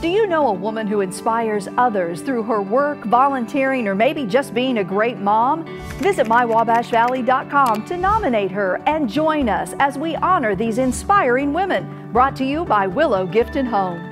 Do you know a woman who inspires others through her work, volunteering, or maybe just being a great mom? Visit mywabashvalley.com to nominate her and join us as we honor these inspiring women. Brought to you by Willow Gift and Home.